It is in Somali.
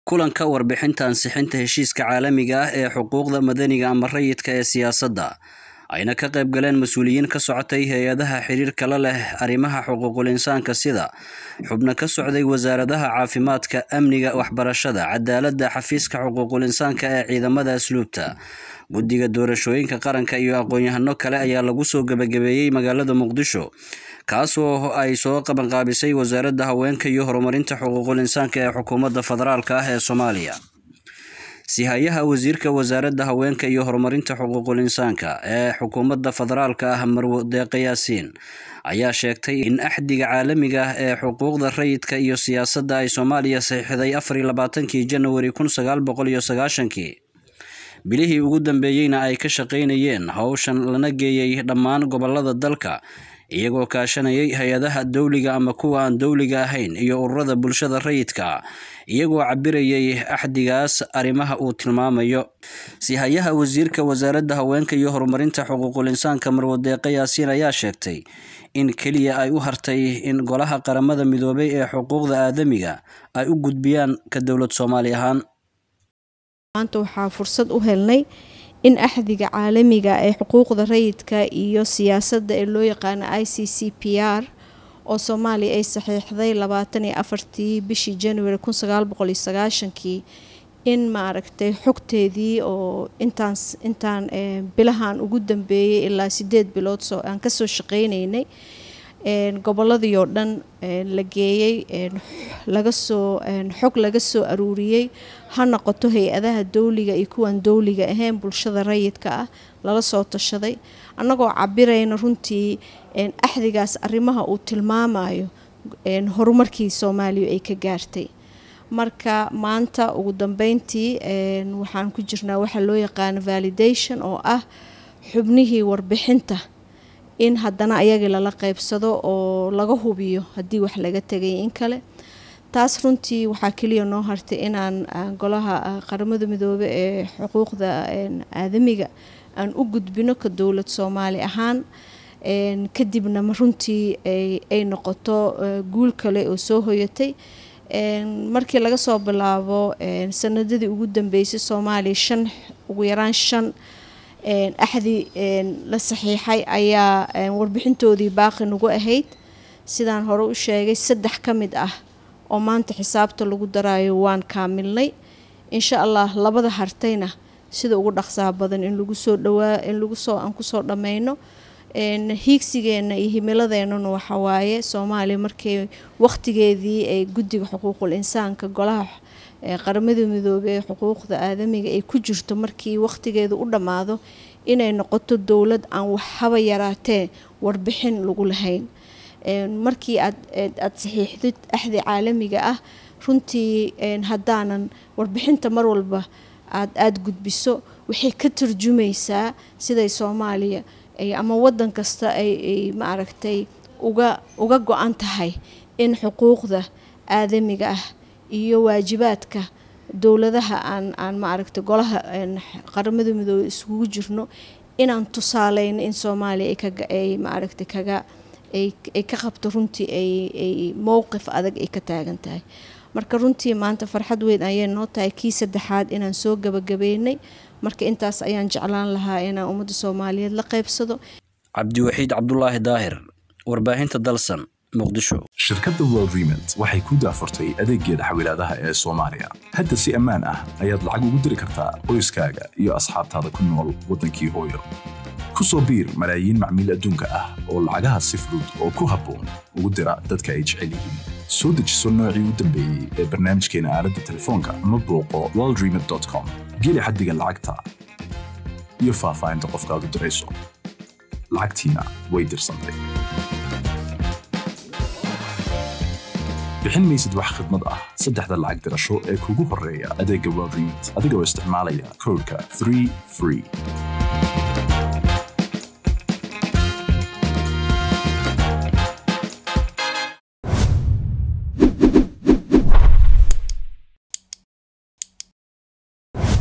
kulanka warbixinta ansixinta heshiiska caalamiga ah ee xuquuqda madaniga ama rayidka ee siyaasadda ayna ka qayb galeen mas'uuliyiin ka socotay hay'adaha xiriirka la leh arrimaha xuquuqul insaanka sida xubno ka socday wasaaradaha caafimaadka, amniga, waxbarashada, cadaaladda, xafiiska xuquuqul insaanka ee ciidamada asluubta, guddiga doorashooyinka qaranka iyo aqoon-yahano kale ayaa lagu soo gabagabeeyay magaalada Muqdisho kaas oo ay soo qabanqaabisay wasaaradda haweenka iyo horumarinta xuquuqul insaanka ee xukuumadda federaalka ah ee Soomaaliya. Sihayaha wasiirka wasaaradda haweenka iyo horumarinta xuquuqul insaanka ee xukuumadda federaalka ah Marwo Deeqa Yaasiin ayaa sheegtay in axdiga caalamiga ah ee xuquuqda rayidka iyo siyaasadda ay Soomaaliya saxiixday 24 January 1990 bilihii ugu dambeeyayna ay ka shaqeynayeen hawshan lana geeyay dhammaan gobolada dalka iyagoo kaashanayay hay'adaha dawliga ama kuwa aan dawliga ahayn iyo ururada bulshada rayidka iyagoo cabirayay axdigaas arrimaha uu tilmaamayo. Sihayaha wasiirka wasaaradda haweenka iyo horumarinta xuquuqul insaanka Marwo Deeqa Yaasiin ayaa sheegtay in kaliya ay u hartay in golaha qaramada midoobay ee xuquuqda aadamiga ay u gudbiyaan ka dawlad Soomaali ahaan. maanta waxaa fursad u helnay in axdiga caalamiga ee xuquuqda rayidka iyo siyaasadda ee loo yaqaan ICCPR oo Soomaaliya ay saxiixday 24 bishii January 1990 in maaragtay xogteedii oo intaan bilahan ugu dambeeyay ilaa 8 bilood soo aan ka soo shaqeynaynay goboladii oo dhan la geeyay xog laga soo aruuriyay ha noqoto hay'adaha dawliga iyo kuwan dawliga ahayn bulshada rayidka ah lala soo tashaday annagoo cabirayna runtii axdigaas arrimaha uu tilmaamayo horumarkii Soomaaliya ay ka gaartay. marka maanta ugu dambeyntii waxaan ku jirnaa waxa loo yaqaan validation oo ah xubnihii warbixinta in haddana ayaga lala qaybsado oo laga hubiyo haddii wax laga tagay in kale. taas runtii waxaa kaliya noo hartay inaan golaha qaramada midoobay ee xuquuqda aadamiga aan u gudbino ka dawlad Soomaali ahaan kadibna runtii ay noqoto guul kale oo soo hoyatay. markii laga soo bilaabo sanadadii ugu dambeysay Soomaaliya ugu yaraan 5 axdi la saxiixay ayaa warbixintoodii baaqi nagu ahayd sidaan hore u sheegay 3 ka mid ah oo maanta xisaabta lagu daraayo waan kaamilnay insha Allah labada hartayna sida ugu dhaqsaha badan in lagu soo dhawaa aan ku soo dhameeyno hiigsigeena iyo himiladeena waxa waaye Soomaaliya markii waqtigeedii ay guddiga xuquuqul insaanka golaha qaramada midoobay ee xuquuqda aadamiga ay ku jirto markii waqtigeedu u dhamaado inay noqoto dawlad aan waxba yaraatee warbixin lagu lahayn. markii aad saxiixdid axdi caalamiga ah runtii haddaanan warbixinta mar walba aad gudbiso waxay ka turjumaysaa siday Soomaaliya ama wadan kasta ay maaragtay uga go'an tahay in xuquuqda aadamiga ah iyo waajibaadka dawladaha aan maaragtay golaha qaramada midoobay isugu jirno inaan tusaaleyno in Soomaaliya ay maaragtay ay ka qabto runtii ay mowqif adag ay ka taagan tahay. marka runtii maanta farxad weyn ayay noo tahay kii saddexaad inaan soo gabagabeynay marka intaas ayaan jeclaan lahaa inaan ummadda Soomaaliyeed la qaybsado. Cabdiwaxiid Cabdullaahi Daahir, warbaahinta Dalsan, Muqdisho. shirkadda World Remit waxay ku daafurtay adeeggeeda xawilaadaha ee Soomaaliya. hadda si ammaan ah ayaad lacag ugu diri kartaa qoyskaaga iyo asxaabtaada ku nool wadankii hooyo. ku soo biir malaayiin macmiil adduunka ah oo lacagaha si fudud oo ku habboon ugu dira dadka ay jecel yihiin. soo dejiso noocii u dambeeyay ee barnaamijkeena aaladda telefoonka ama booqo worldremit.com. geli xaddiga lacagta iyo faahfaahinta qofka aad u dirayso. lacagtiina way dirsantay. bixin maysid wax khidmad ah 3 lacag dirasho ee kugu horeeya adeegga World Remit adigoo isticmaalaya koodka 3FREE.